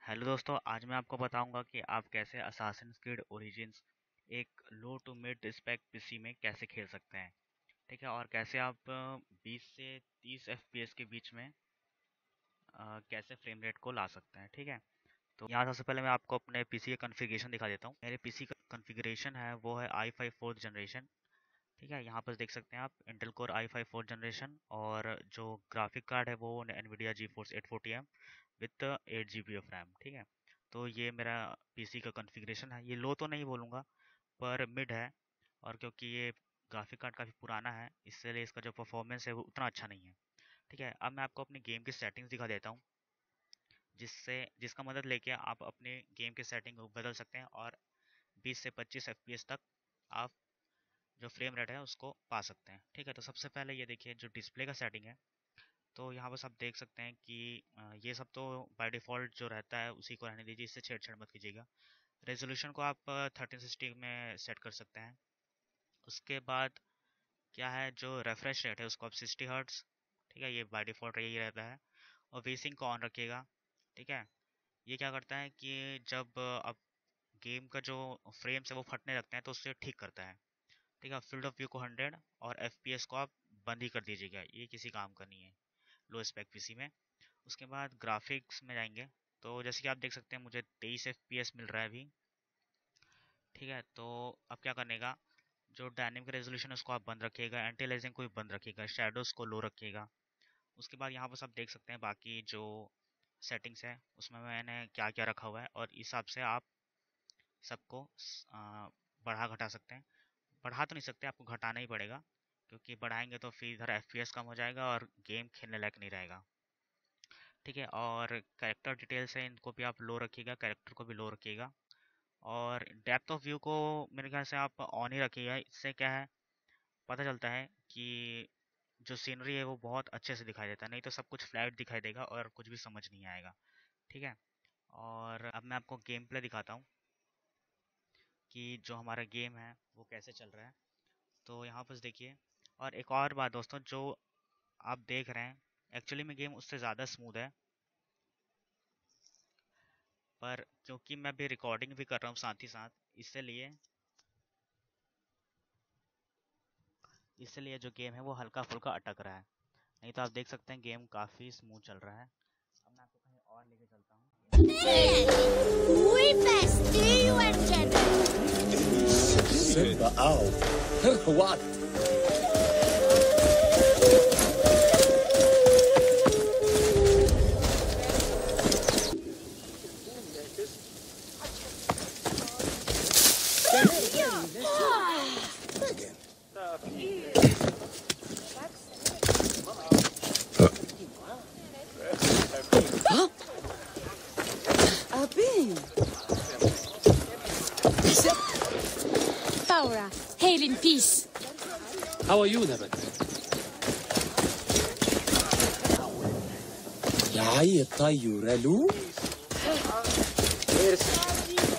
Hello दोस्तों, आज मैं आपको बताऊंगा कि आप कैसे असासिन्स क्रीड ओरिजिन्स एक low to mid spec PC में कैसे खेल सकते हैं। ठीक है, और कैसे आप 20 से 30 एफपीएस के बीच में कैसे फ्रेम रेट को ला सकते हैं। ठीक है, तो यहाँ सबसे पहले मैं आपको अपने पीसी का कॉन्फ़िगरेशन दिखा देता हूँ। मेरे पीसी का कॉन्फ़िगरेशन है वो है i5 4th जनरेशन। ठीक है, यहाँ पर देख सकते हैं आप Intel core i5 4th generation, और जो ग्राफिक कार्ड है वो NVIDIA GeForce 840M with 8 GB of RAM. ठीक है, तो ये मेरा पीसी का कॉन्फ़िगरेशन है। ये लो तो नहीं बोलूँगा, पर मिड है। और क्योंकि ये ग्राफिक कार्ड काफ़ी पुराना है, इसलिए इसका जो परफॉर्मेंस है वो उतना अच्छा नहीं है। ठीक है, अब मैं आपको अपनी गेम की सेटिंग्स दिखा देता हूँ, जिसका मदद लेके आप अपने गेम की सेटिंग को बदल सकते हैं और 20 से 25 एफपीएस तक आप जो फ्रेम रेट है उसको पा सकते हैं। ठीक है, तो सबसे पहले ये देखिए जो डिस्प्ले का सेटिंग है, तो यहाँ बस आप देख सकते हैं कि ये सब तो बाय डिफ़ॉल्ट जो रहता है उसी को रहने दीजिए, इससे छेड़छाड़ मत कीजिएगा। रेजोल्यूशन को आप 1360 में सेट कर सकते हैं। उसके बाद क्या है, जो रेफ्रेश रेट है उसको आप 60 हर्ट्स, ठीक है, ये बाय डिफ़ॉल्ट यही रहता है। और वीसिंग को ऑन रखिएगा। ठीक है, ये क्या करता है कि जब आप गेम का जो फ्रेम्स है वो फटने लगते हैं तो उससे ठीक करता है। ठीक है, फील्ड ऑफ व्यू को 100 और एफपीएस को आप बंद ही कर दीजिएगा, ये किसी काम का नहीं है लो स्पेक पीसी में। उसके बाद ग्राफिक्स में जाएंगे, तो जैसे कि आप देख सकते हैं मुझे 23 एफपीएस मिल रहा है अभी। ठीक है, तो अब क्या करने का, जो डायनेमिक रेजोल्यूशन है उसको आप बंद रखिएगा, एंटी अलियासिंग को भी बंद रखिएगा, शैडोज को लो रखिएगा। उसके बाद यहाँ पर आप देख सकते हैं बाकी जो सेटिंग्स है उसमें मैंने क्या क्या रखा हुआ है, और इस हिसाब से आप सबको बढ़ा घटा सकते हैं। बढ़ा तो नहीं सकते, आपको घटाना ही पड़ेगा, क्योंकि बढ़ाएंगे तो फिर इधर एफपीएस कम हो जाएगा और गेम खेलने लायक नहीं रहेगा। ठीक है, और कैरेक्टर डिटेल्स है इनको भी आप लो रखिएगा, कैरेक्टर को भी लो रखिएगा। और डेप्थ ऑफ व्यू को मेरे ख्याल से आप ऑन ही रखिएगा। इससे क्या है, पता चलता है कि जो सीनरी है वो बहुत अच्छे से दिखाई देता है, नहीं तो सब कुछ फ्लैट दिखाई देगा और कुछ भी समझ नहीं आएगा। ठीक है, और अब मैं आपको गेम प्ले दिखाता हूँ कि जो हमारा गेम है वो कैसे चल रहा है। तो यहाँ पर देखिए, और एक और बात दोस्तों, जो आप देख रहे हैं एक्चुअली में गेम उससे ज़्यादा स्मूथ है, पर क्योंकि मैं भी रिकॉर्डिंग भी कर रहा हूँ साथ ही साथ, इसलिए जो गेम है वो हल्का फुल्का अटक रहा है। नहीं तो आप देख सकते हैं गेम काफ़ी स्मूथ चल रहा है। अब मैं आपको कहीं और लेके चलता हूँ। What? Faura, hail in peace. How are you, Nemet? يا عي الطيور الو